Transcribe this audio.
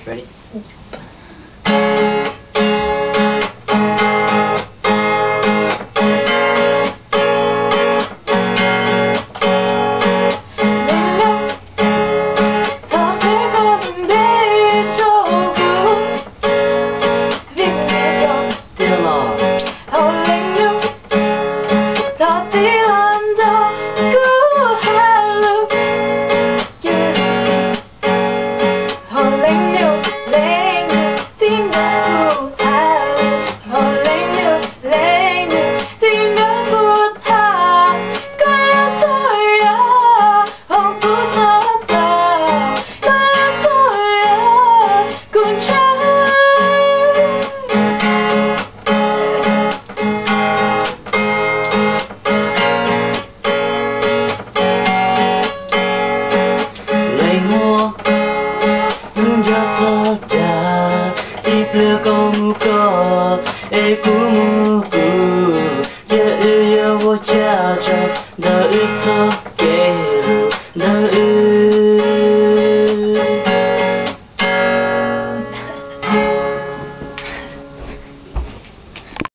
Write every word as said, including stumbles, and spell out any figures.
Ready? Đưa công có e cú mu cú ya ya wo cha cha da ít